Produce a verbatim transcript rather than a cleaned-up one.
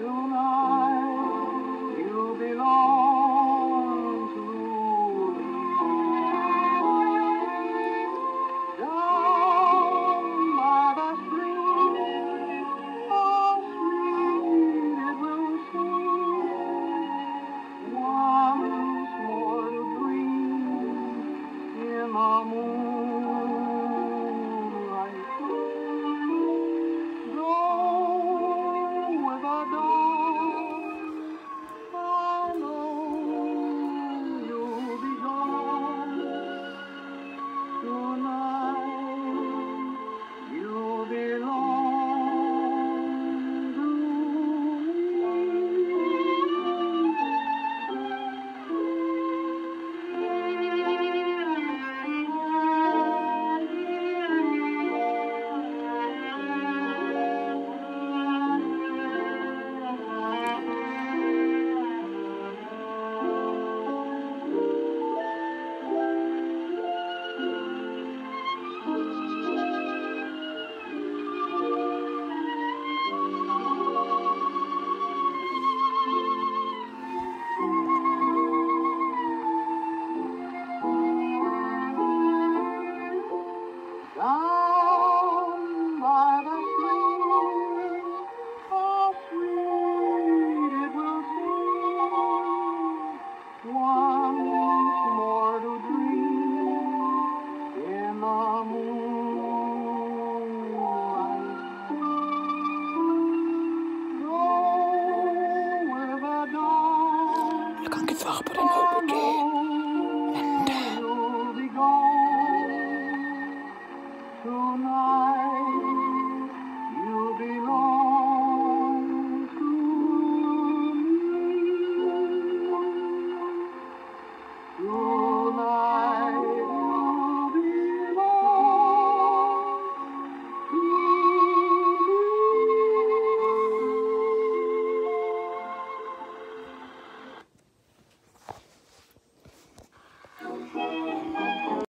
Tonight you belong to me. Down by the stream, how sweet it will seem once more to dream in the moonlight. Go with the dawn, I know you'll be gone. Tonight you belong to down by the stream, how sweet it will seem once more to dream in the moonlight. Go with the dawn, Jeg kan ikke svare på den øyeblikket. Men you'll be gone. Tonight